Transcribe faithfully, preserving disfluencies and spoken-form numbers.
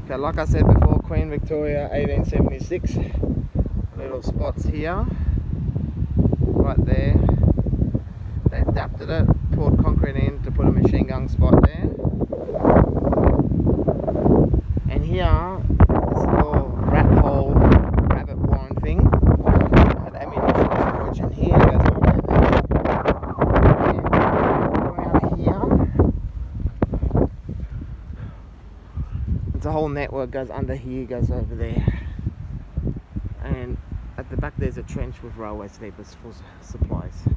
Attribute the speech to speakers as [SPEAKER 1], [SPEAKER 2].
[SPEAKER 1] Okay, like I said before, Queen Victoria eighteen seventy-six. Little spots here, right there. They adapted it, poured concrete in to put a machine gun spot there. And here, this little rat hole, rabbit warren thing. Had ammunition storage in here, it goes all the way there. And around here, it's a whole network, goes under here, goes over there. And at the back there's a trench with railway sleepers for supplies.